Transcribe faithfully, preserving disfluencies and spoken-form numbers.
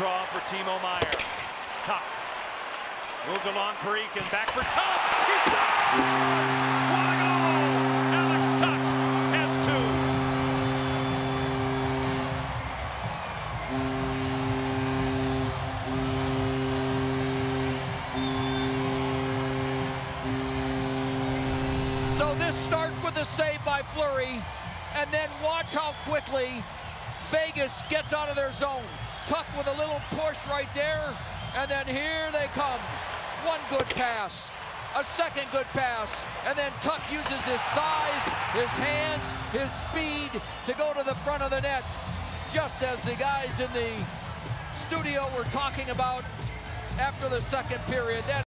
draw for Timo Meier. Tuch. Moved along for Eakin. Back for Tuch. He scores! What a goal! Alex Tuch has two. So this starts with a save by Fleury, and then watch how quickly Vegas gets out of their zone. Tuch with a little push right there, and then here they come. One good pass, a second good pass, and then Tuch uses his size, his hands, his speed to go to the front of the net, just as the guys in the studio were talking about after the second period. That